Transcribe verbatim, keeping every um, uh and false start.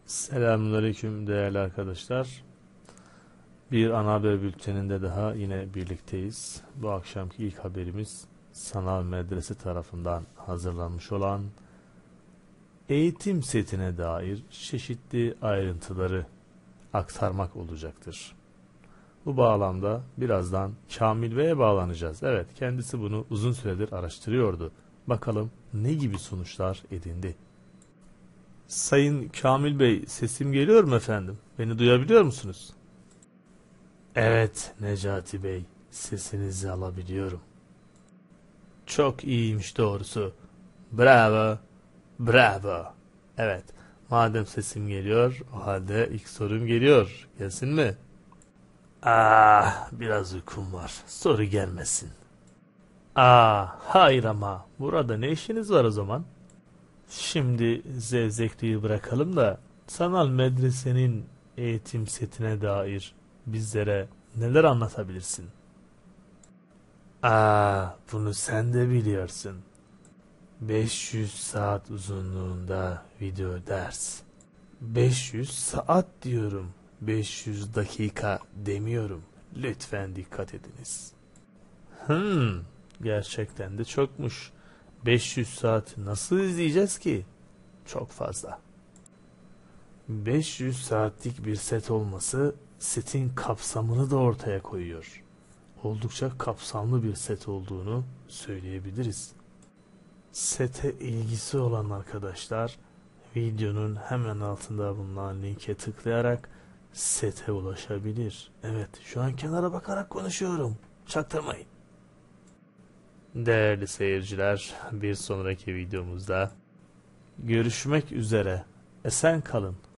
Selamünaleyküm değerli arkadaşlar. Bir ana haber bülteninde daha yine birlikteyiz. Bu akşamki ilk haberimiz Sanal Medrese tarafından hazırlanmış olan eğitim setine dair çeşitli ayrıntıları aktarmak olacaktır. Bu bağlamda birazdan Kamil Bey'e bağlanacağız. Evet, kendisi bunu uzun süredir araştırıyordu. Bakalım ne gibi sonuçlar edindi. Sayın Kamil Bey, sesim geliyor mu efendim? Beni duyabiliyor musunuz? Evet Necati Bey, sesinizi alabiliyorum. Çok iyiymiş doğrusu. Bravo, bravo. Evet, madem sesim geliyor, o halde ilk sorum geliyor. Gelsin mi? Ah, biraz uykum var. Soru gelmesin. Ah, hayır ama. Burada ne işiniz var o zaman? Şimdi zevzekliği bırakalım da sanal medresenin eğitim setine dair bizlere neler anlatabilirsin? Aa, bunu sen de biliyorsun. beş yüz saat uzunluğunda video ders. beş yüz saat diyorum. beş yüz dakika demiyorum. Lütfen dikkat ediniz. Hmm, gerçekten de çokmuş. beş yüz saat nasıl izleyeceğiz ki? Çok fazla. beş yüz saatlik bir set olması setin kapsamını da ortaya koyuyor. Oldukça kapsamlı bir set olduğunu söyleyebiliriz. Sete ilgisi olan arkadaşlar videonun hemen altında bulunan linke tıklayarak sete ulaşabilir. Evet, şu an kenara bakarak konuşuyorum. Çaktırmayın. Değerli seyirciler, bir sonraki videomuzda görüşmek üzere. Esen kalın.